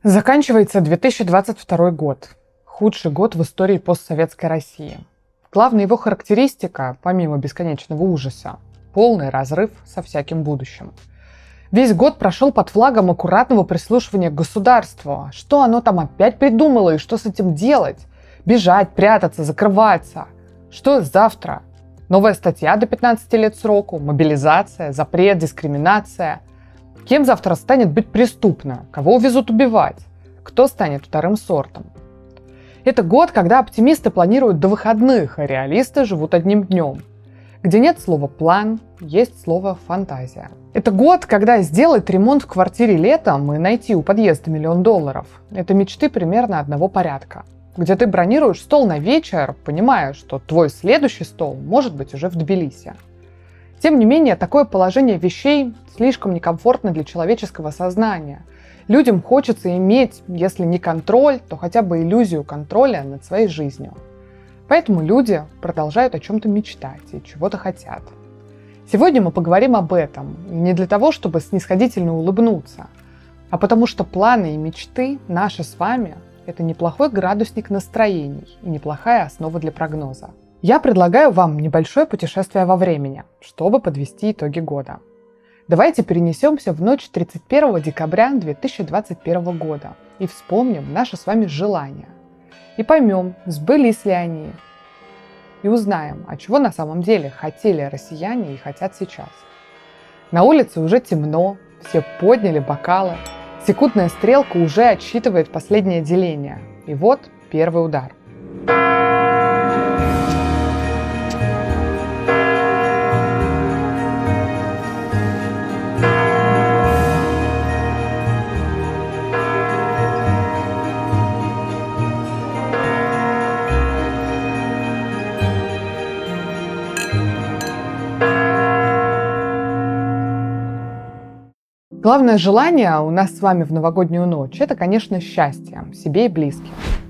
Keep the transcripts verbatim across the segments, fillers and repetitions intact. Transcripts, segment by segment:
Заканчивается две тысячи двадцать второй год. Худший год в истории постсоветской России. Главная его характеристика, помимо бесконечного ужаса, полный разрыв со всяким будущим. Весь год прошел под флагом аккуратного прислушивания к государству. Что оно там опять придумало и что с этим делать? Бежать, прятаться, закрываться. Что завтра? Новая статья до пятнадцати лет сроку, мобилизация, запрет, дискриминация. Кем завтра станет быть преступно? Кого увезут убивать? Кто станет вторым сортом? Это год, когда оптимисты планируют до выходных, а реалисты живут одним днем. Где нет слова «план», есть слово «фантазия». Это год, когда сделать ремонт в квартире летом и найти у подъезда миллион долларов – это мечты примерно одного порядка. Где ты бронируешь стол на вечер, понимая, что твой следующий стол может быть уже в Тбилиси. Тем не менее, такое положение вещей слишком некомфортно для человеческого сознания. Людям хочется иметь, если не контроль, то хотя бы иллюзию контроля над своей жизнью. Поэтому люди продолжают о чем-то мечтать и чего-то хотят. Сегодня мы поговорим об этом не для того, чтобы снисходительно улыбнуться, а потому что планы и мечты наши с вами – это неплохой градусник настроений и неплохая основа для прогноза. Я предлагаю вам небольшое путешествие во времени, чтобы подвести итоги года. Давайте перенесемся в ночь тридцать первого декабря две тысячи двадцать первого года и вспомним наши с вами желания. И поймем, сбылись ли они. И узнаем, а чего на самом деле хотели россияне и хотят сейчас. На улице уже темно, все подняли бокалы, секундная стрелка уже отсчитывает последнее деление. И вот первый удар. Главное желание у нас с вами в новогоднюю ночь – это, конечно, счастье себе и близким.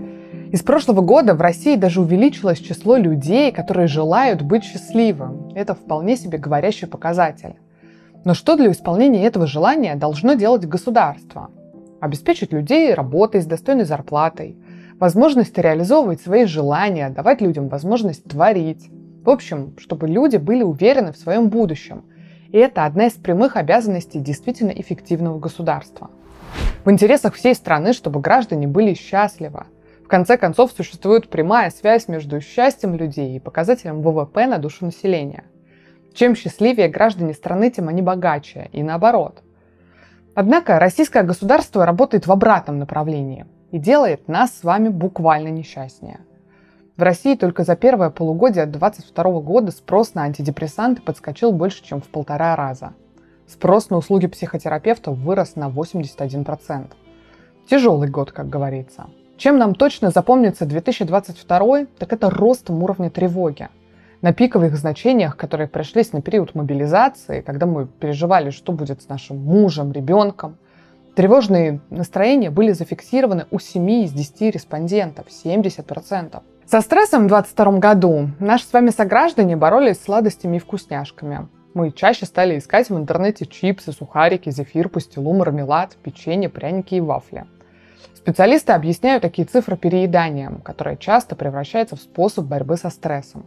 Из прошлого года в России даже увеличилось число людей, которые желают быть счастливым. Это вполне себе говорящий показатель. Но что для исполнения этого желания должно делать государство? Обеспечить людей работой с достойной зарплатой, возможность реализовывать свои желания, давать людям возможность творить. В общем, чтобы люди были уверены в своем будущем. И это одна из прямых обязанностей действительно эффективного государства. В интересах всей страны, чтобы граждане были счастливы. В конце концов, существует прямая связь между счастьем людей и показателем вэ вэ пэ на душу населения. Чем счастливее граждане страны, тем они богаче, и наоборот. Однако российское государство работает в обратном направлении и делает нас с вами буквально несчастнее. В России только за первое полугодие две тысячи двадцать второго года спрос на антидепрессанты подскочил больше, чем в полтора раза. Спрос на услуги психотерапевтов вырос на восемьдесят один процент. Тяжелый год, как говорится. Чем нам точно запомнится две тысячи двадцать второй, так это ростом уровня тревоги. На пиковых значениях, которые пришлись на период мобилизации, когда мы переживали, что будет с нашим мужем, ребенком, тревожные настроения были зафиксированы у семи из десяти респондентов, семьдесят процентов. Со стрессом в две тысячи двадцать втором году наши с вами сограждане боролись с сладостями и вкусняшками. Мы чаще стали искать в интернете чипсы, сухарики, зефир, пастилу, мармелад, печенье, пряники и вафли. Специалисты объясняют такие цифры перееданием, которое часто превращается в способ борьбы со стрессом.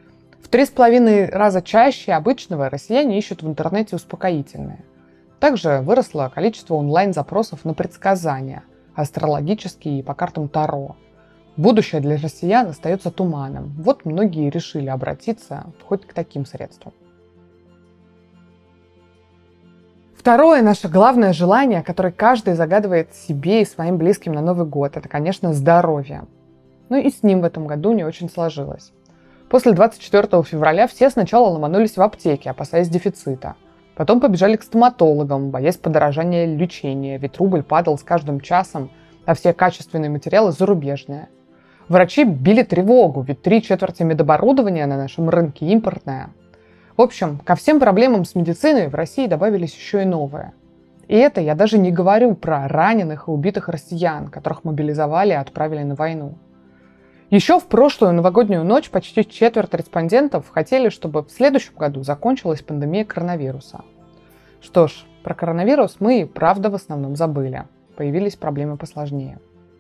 В три с половиной раза чаще обычного россияне ищут в интернете успокоительные. Также выросло количество онлайн-запросов на предсказания, астрологические и по картам Таро. Будущее для россиян остается туманом. Вот многие решили обратиться хоть к таким средствам. Второе наше главное желание, которое каждый загадывает себе и своим близким на Новый год, это, конечно, здоровье. Ну и с ним в этом году не очень сложилось. После двадцать четвёртого февраля все сначала ломанулись в аптеки, опасаясь дефицита. Потом побежали к стоматологам, боясь подорожания лечения, ведь рубль падал с каждым часом, а все качественные материалы зарубежные. Врачи били тревогу, ведь три четверти медоборудования на нашем рынке импортное. В общем, ко всем проблемам с медициной в России добавились еще и новые. И это я даже не говорю про раненых и убитых россиян, которых мобилизовали и отправили на войну. Еще в прошлую новогоднюю ночь почти четверть респондентов хотели, чтобы в следующем году закончилась пандемия коронавируса. Что ж, про коронавирус мы и правда в основном забыли. появились проблемы посложнее.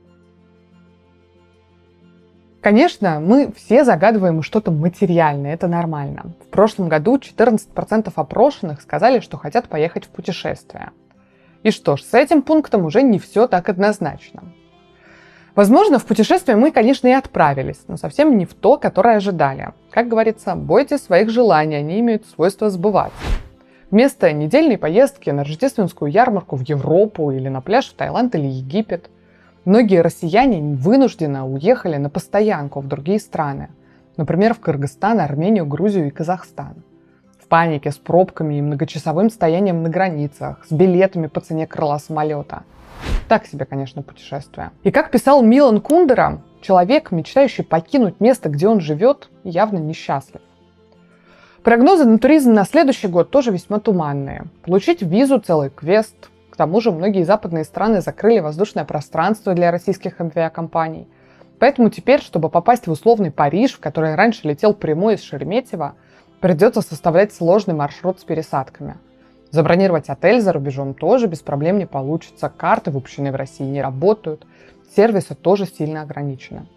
Конечно, мы все загадываем что-то материальное, это нормально. В прошлом году четырнадцать процентов опрошенных сказали, что хотят поехать в путешествие. И что ж, с этим пунктом уже не все так однозначно. Возможно, в путешествие мы, конечно, и отправились, но совсем не в то, которое ожидали. Как говорится, бойтесь своих желаний, они имеют свойство сбываться. Вместо недельной поездки на рождественскую ярмарку в Европу или на пляж в Таиланд или Египет, многие россияне вынужденно уехали на постоянку в другие страны, например, в Кыргызстан, Армению, Грузию и Казахстан. В панике, с пробками и многочасовым стоянием на границах, с билетами по цене крыла самолета. Так себе, конечно, путешествие. И как писал Милан Кундера, человек, мечтающий покинуть место, где он живет, явно несчастлив. Прогнозы на туризм на следующий год тоже весьма туманные. Получить визу – целый квест. К тому же многие западные страны закрыли воздушное пространство для российских авиакомпаний. Поэтому теперь, чтобы попасть в условный Париж, в который раньше летел прямой из Шереметьево, придется составлять сложный маршрут с пересадками. Забронировать отель за рубежом тоже без проблем не получится. Карты, выпущенные в России, не работают. Сервисы тоже сильно ограничены.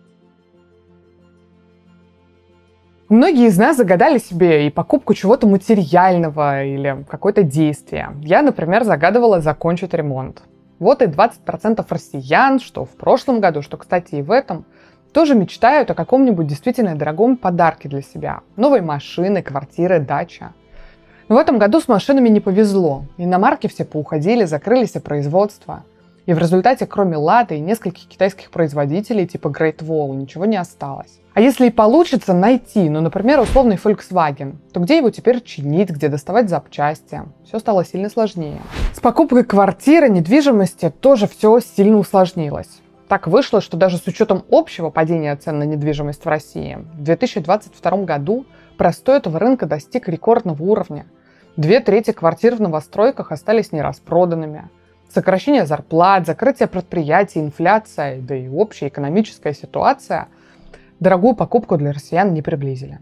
Многие из нас загадали себе и покупку чего-то материального или какое-то действие. Я, например, загадывала закончить ремонт. Вот и двадцать процентов россиян, что в прошлом году, что, кстати, и в этом, тоже мечтают о каком-нибудь действительно дорогом подарке для себя. Новой машины, квартиры, дача. Но в этом году с машинами не повезло. Иномарки все поуходили, закрылись и производства. И в результате, кроме Лады и нескольких китайских производителей типа Great Wall, ничего не осталось. А если и получится найти, ну, например, условный Volkswagen, то где его теперь чинить, где доставать запчасти? Все стало сильно сложнее. С покупкой квартиры, недвижимости тоже все сильно усложнилось. Так вышло, что даже с учетом общего падения цен на недвижимость в России, в две тысячи двадцать втором году простой этого рынка достиг рекордного уровня. Две трети квартир в новостройках остались нераспроданными. Сокращение зарплат, закрытие предприятий, инфляция, да и общая экономическая ситуация дорогую покупку для россиян не приблизили.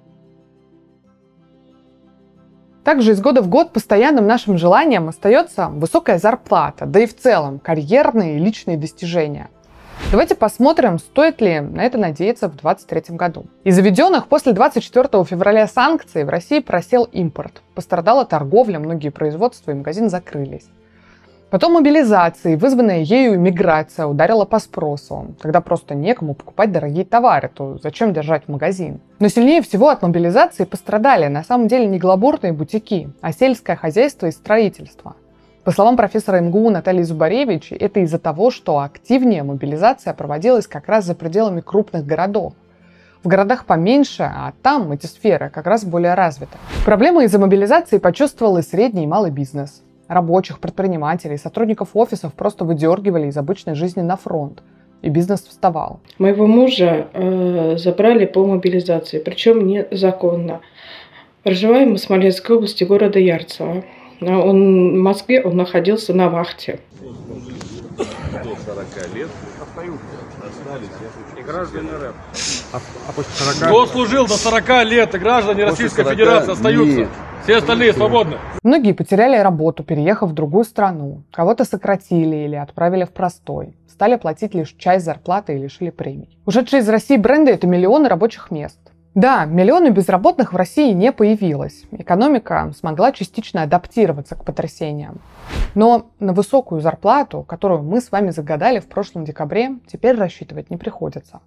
Также из года в год постоянным нашим желанием остается высокая зарплата, да и в целом карьерные и личные достижения. Давайте посмотрим, стоит ли на это надеяться в две тысячи двадцать третьем году. Из заведенных после двадцать четвёртого февраля санкций в России просел импорт. Пострадала торговля, многие производства и магазины закрылись. Потом мобилизация и вызванная ею иммиграция ударила по спросу. Когда просто некому покупать дорогие товары, то зачем держать магазин? Но сильнее всего от мобилизации пострадали на самом деле не глобурные бутики, а сельское хозяйство и строительство. По словам профессора эм гэ у Натальи Зубаревич, это из-за того, что активнее мобилизация проводилась как раз за пределами крупных городов. В городах поменьше, а там эти сферы как раз более развиты. Проблемы из-за мобилизации почувствовал и средний, и малый бизнес. Рабочих, предпринимателей, сотрудников офисов просто выдергивали из обычной жизни на фронт, и бизнес вставал. Моего мужа э, забрали по мобилизации, причем незаконно. Проживаем мы в Смоленской области, города Ярцево. Он в Москве, он находился на вахте. До сорока лет остались и граждане РФ. А, а после сорока... Кто служил до сорока лет, и граждане после Российской сорока... Федерации остаются. Нет. Все остальные свободны. Многие потеряли работу, переехав в другую страну. Кого-то сократили или отправили в простой. Стали платить лишь часть зарплаты и лишили премий. Ушедшие из России бренды – это миллионы рабочих мест. Да, миллионы безработных в России не появилось. Экономика смогла частично адаптироваться к потрясениям. Но на высокую зарплату, которую мы с вами загадали в прошлом декабре, теперь рассчитывать не приходится.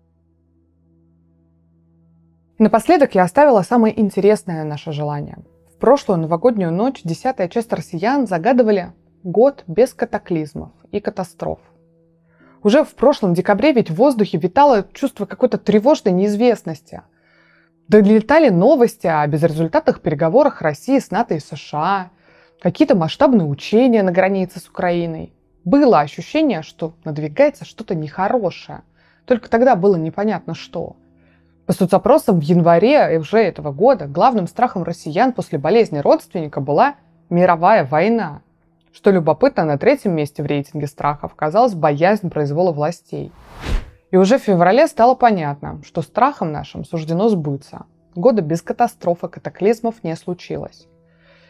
Напоследок я оставила самое интересное наше желание. В прошлую новогоднюю ночь десятая часть россиян загадывали год без катаклизмов и катастроф. Уже в прошлом декабре ведь в воздухе витало чувство какой-то тревожной неизвестности. Долетали новости о безрезультатных переговорах России с НАТО и США, какие-то масштабные учения на границе с Украиной. Было ощущение, что надвигается что-то нехорошее. Только тогда было непонятно что. По соцопросам в январе уже этого года главным страхом россиян после болезни родственника была мировая война. Что любопытно, на третьем месте в рейтинге страхов оказалась боязнь произвола властей. И уже в феврале стало понятно, что страхом нашим суждено сбыться. Года без катастроф и катаклизмов не случилось.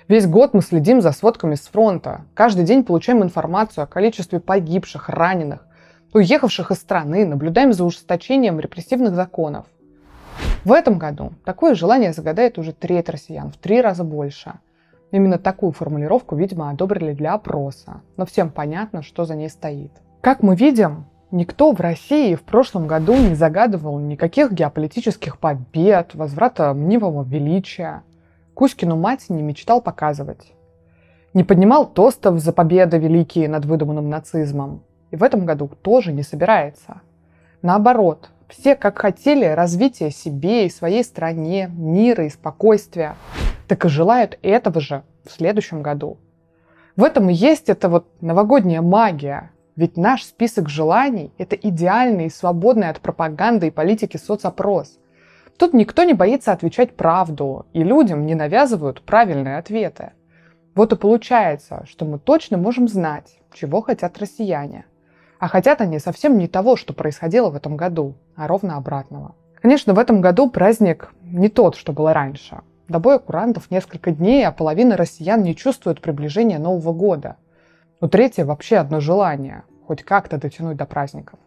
Весь год мы следим за сводками с фронта. Каждый день получаем информацию о количестве погибших, раненых, уехавших из страны, наблюдаем за ужесточением репрессивных законов. В этом году такое желание загадает уже треть россиян, в три раза больше. Именно такую формулировку, видимо, одобрили для опроса. Но всем понятно, что за ней стоит. Как мы видим, никто в России в прошлом году не загадывал никаких геополитических побед, возврата мнимого величия. Кузькину мать не мечтал показывать. Не поднимал тостов за победы великие над выдуманным нацизмом. И в этом году тоже не собирается. Наоборот, все как хотели развития себе и своей стране, мира и спокойствия, так и желают этого же в следующем году. В этом и есть эта вот новогодняя магия. Ведь наш список желаний – это идеальный и свободный от пропаганды и политики соцопрос. Тут никто не боится отвечать правду, и людям не навязывают правильные ответы. Вот и получается, что мы точно можем знать, чего хотят россияне. А хотят они совсем не того, что происходило в этом году, а ровно обратного. Конечно, в этом году праздник не тот, что было раньше. До боя курантов несколько дней, а половина россиян не чувствует приближения Нового года. У третье вообще одно желание – хоть как-то дотянуть до праздников.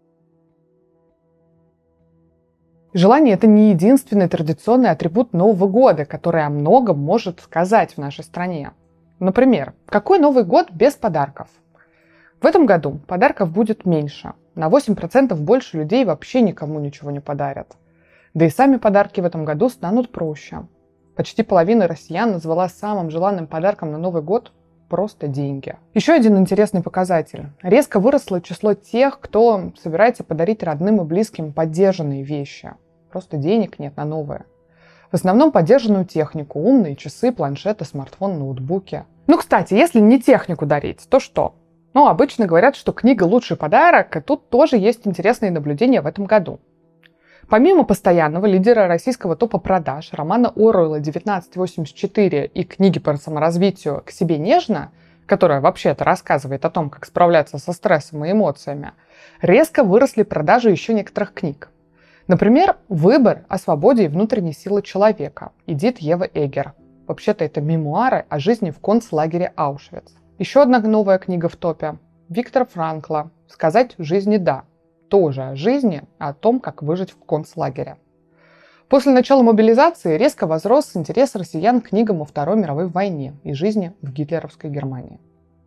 Желание – это не единственный традиционный атрибут Нового года, который о многом может сказать в нашей стране. Например, какой Новый год без подарков? В этом году подарков будет меньше. На восемь процентов больше людей вообще никому ничего не подарят. Да и сами подарки в этом году станут проще. Почти половина россиян назвала самым желанным подарком на Новый год просто деньги. Еще один интересный показатель. Резко выросло число тех, кто собирается подарить родным и близким подержанные вещи. Просто денег нет на новые. В основном подержанную технику, умные часы, планшеты, смартфон, ноутбуки. Ну, кстати, если не технику дарить, то что? Ну, обычно говорят, что книга – лучший подарок, и тут тоже есть интересные наблюдения в этом году. Помимо постоянного лидера российского топа продаж романа Оруэлла «девятнадцать восемьдесят четыре» и книги по саморазвитию «К себе нежно», которая вообще-то рассказывает о том, как справляться со стрессом и эмоциями, резко выросли продажи еще некоторых книг. Например, «Выбор о свободе и внутренней силе человека» Эдит Ева Эггер. Вообще-то это мемуары о жизни в концлагере Аушвиц. Еще одна новая книга в топе – Виктора Франкла «Сказать жизни да». Тоже о жизни, о том, как выжить в концлагере. После начала мобилизации резко возрос интерес россиян к книгам о Второй мировой войне и жизни в гитлеровской Германии.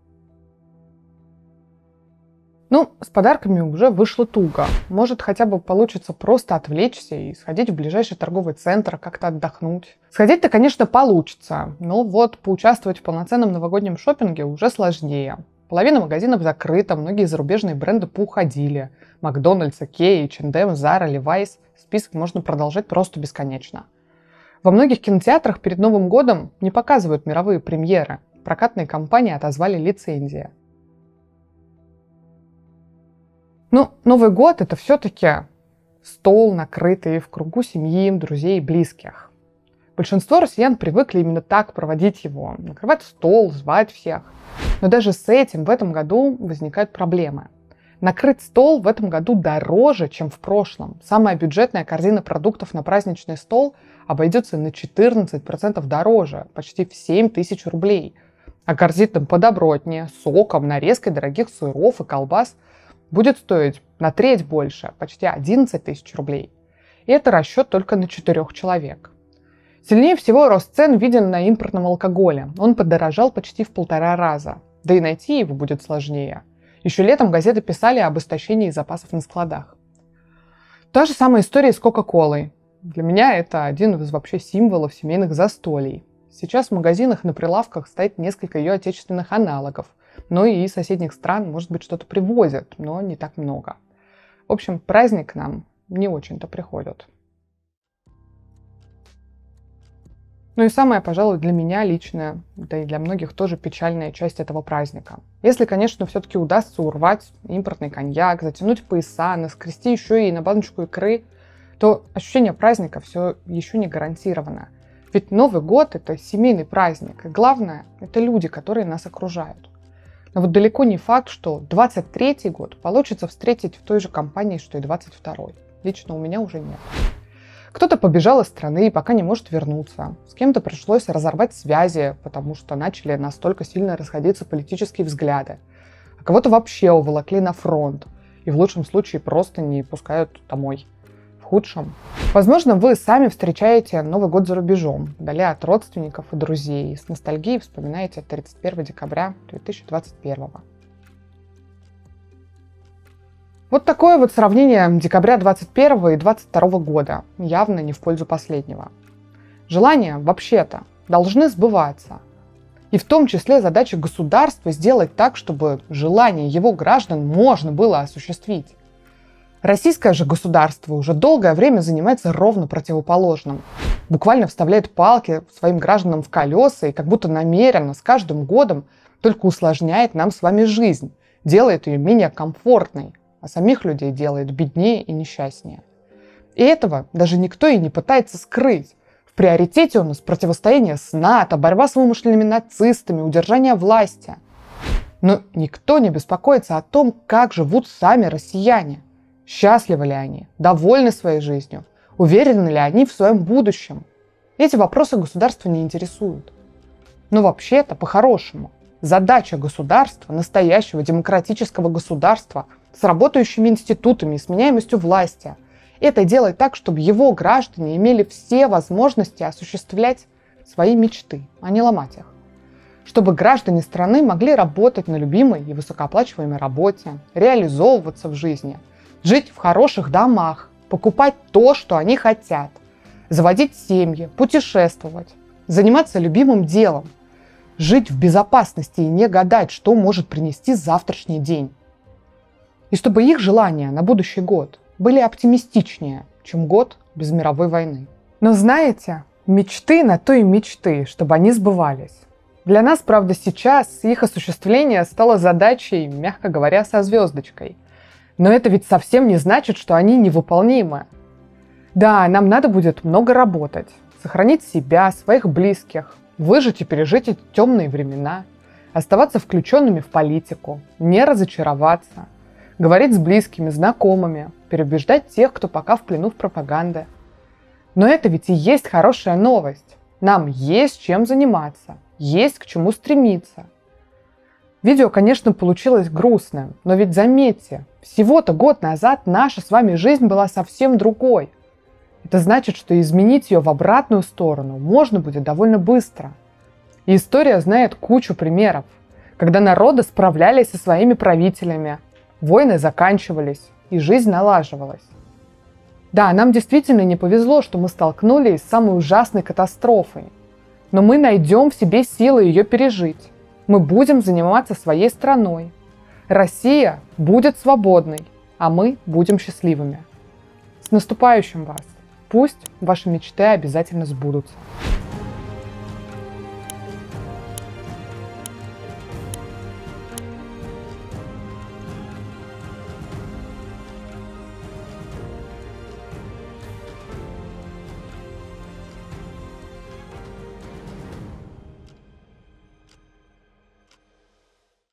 Ну, с подарками уже вышло туго. Может, хотя бы получится просто отвлечься и сходить в ближайший торговый центр, как-то отдохнуть. Сходить-то, конечно, получится, но вот поучаствовать в полноценном новогоднем шопинге уже сложнее. Половина магазинов закрыта, многие зарубежные бренды поуходили. Макдональдс, Икеа, эйч энд эм, Зара, Levi's. Список можно продолжать просто бесконечно. Во многих кинотеатрах перед Новым годом не показывают мировые премьеры. Прокатные компании отозвали лицензии. Ну, Новый год – это все-таки стол, накрытый в кругу семьи, друзей и близких. Большинство россиян привыкли именно так проводить его. Накрывать стол, звать всех. Но даже с этим в этом году возникают проблемы. Накрыть стол в этом году дороже, чем в прошлом. Самая бюджетная корзина продуктов на праздничный стол обойдется на четырнадцать процентов дороже, почти в семь тысяч рублей. А корзина подобротнее, соком, нарезкой дорогих сыров и колбас будет стоить на треть больше, почти одиннадцать тысяч рублей. И это расчет только на четырех человек. Сильнее всего рост цен виден на импортном алкоголе. Он подорожал почти в полтора раза. Да и найти его будет сложнее. Еще летом газеты писали об истощении запасов на складах. Та же самая история с Кока-Колой. Для меня это один из вообще символов семейных застолий. Сейчас в магазинах на прилавках стоит несколько ее отечественных аналогов. Но и из соседних стран, может быть, что-то привозят, но не так много. В общем, праздник к нам не очень-то приходит. Ну и самая, пожалуй, для меня личная, да и для многих тоже печальная часть этого праздника. Если, конечно, все-таки удастся урвать импортный коньяк, затянуть пояса, наскрести еще и на баночку икры, то ощущение праздника все еще не гарантировано. Ведь Новый год – это семейный праздник, и главное – это люди, которые нас окружают. Но вот далеко не факт, что двадцать третий год получится встретить в той же компании, что и двадцать второй. Лично у меня уже нет. Кто-то побежал из страны и пока не может вернуться. С кем-то пришлось разорвать связи, потому что начали настолько сильно расходиться политические взгляды. А кого-то вообще уволокли на фронт. И в лучшем случае просто не пускают домой. В худшем. Возможно, вы сами встречаете Новый год за рубежом, вдали от родственников и друзей, и с ностальгией вспоминаете тридцать первого декабря две тысячи двадцать первого. Вот такое вот сравнение декабря двадцать первого и двадцать второго года, явно не в пользу последнего. Желания, вообще-то, должны сбываться. И в том числе задача государства сделать так, чтобы желания его граждан можно было осуществить. Российское же государство уже долгое время занимается ровно противоположным. Буквально вставляет палки своим гражданам в колеса и как будто намеренно с каждым годом только усложняет нам с вами жизнь, делает ее менее комфортной, а самих людей делает беднее и несчастнее. И этого даже никто и не пытается скрыть. В приоритете у нас противостояние с НАТО, борьба с вымышленными нацистами, удержание власти. Но никто не беспокоится о том, как живут сами россияне. Счастливы ли они, довольны своей жизнью, уверены ли они в своем будущем. Эти вопросы государства не интересуют. Но вообще-то, по-хорошему, задача государства, настоящего демократического государства, с работающими институтами и сменяемостью власти, это делать так, чтобы его граждане имели все возможности осуществлять свои мечты, а не ломать их. Чтобы граждане страны могли работать на любимой и высокооплачиваемой работе, реализовываться в жизни, жить в хороших домах, покупать то, что они хотят, заводить семьи, путешествовать, заниматься любимым делом, жить в безопасности и не гадать, что может принести завтрашний день. И чтобы их желания на будущий год были оптимистичнее, чем год без мировой войны. Но знаете, мечты на то и мечты, чтобы они сбывались. Для нас, правда, сейчас их осуществление стало задачей, мягко говоря, со звездочкой. Но это ведь совсем не значит, что они невыполнимы. Да, нам надо будет много работать, сохранить себя, своих близких, выжить и пережить эти темные времена, оставаться включенными в политику, не разочароваться, говорить с близкими, знакомыми, переубеждать тех, кто пока в плену в пропаганде. Но это ведь и есть хорошая новость. Нам есть чем заниматься, есть к чему стремиться. Видео, конечно, получилось грустным, но ведь заметьте, всего-то год назад наша с вами жизнь была совсем другой. Это значит, что изменить ее в обратную сторону можно будет довольно быстро. И история знает кучу примеров, когда народы справлялись со своими правителями, войны заканчивались, и жизнь налаживалась. Да, нам действительно не повезло, что мы столкнулись с самой ужасной катастрофой. Но мы найдем в себе силы ее пережить. Мы будем заниматься своей страной. Россия будет свободной, а мы будем счастливыми. С наступающим вас! Пусть ваши мечты обязательно сбудутся.